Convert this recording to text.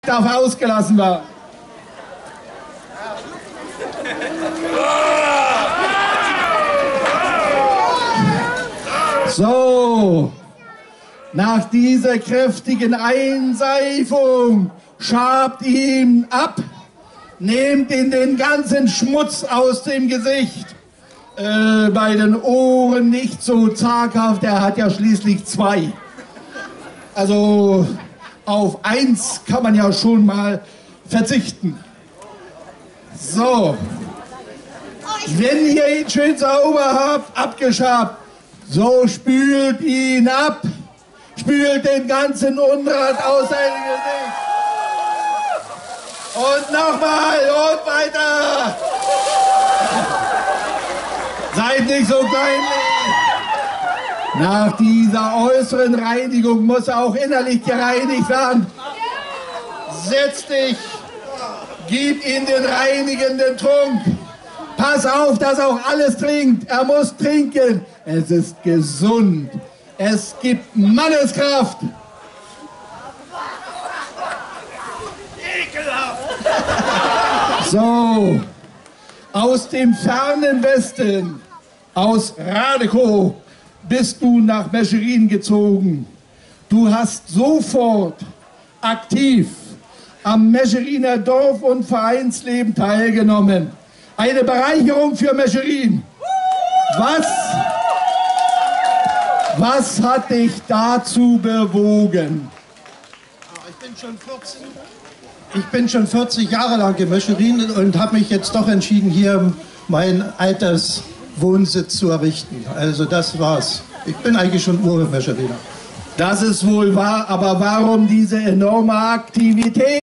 darf ausgelassen werden. So, nach dieser kräftigen Einseifung schabt ihn ab, nehmt ihn den ganzen Schmutz aus dem Gesicht. Bei den Ohren nicht so zaghaft, er hat ja schließlich 2. Also auf 1 kann man ja schon mal verzichten. So, wenn ihr ihn schön sauber habt, abgeschabt, so spült ihn ab, spült den ganzen Unrat aus seinem Gesicht. Und nochmal und weiter. Seid nicht so kleinlich. Nach dieser äußeren Reinigung muss auch innerlich gereinigt werden. Setz dich, gib ihm den reinigenden Trunk. Pass auf, dass auch alles trinkt. Er muss trinken. Es ist gesund. Es gibt Manneskraft. So, aus dem fernen Westen, aus Radekow, bist du nach Mescherin gezogen. Du hast sofort aktiv am Mescheriner Dorf- und Vereinsleben teilgenommen. Eine Bereicherung für Mescherin. Was hat dich dazu bewogen? Ich bin schon 40 Jahre lang in Mescherin und habe mich jetzt doch entschieden, hier meinen Alterswohnsitz zu errichten. Also das war's. Ich bin eigentlich schon Ur-Mescheriner. Das ist wohl wahr, aber warum diese enorme Aktivität?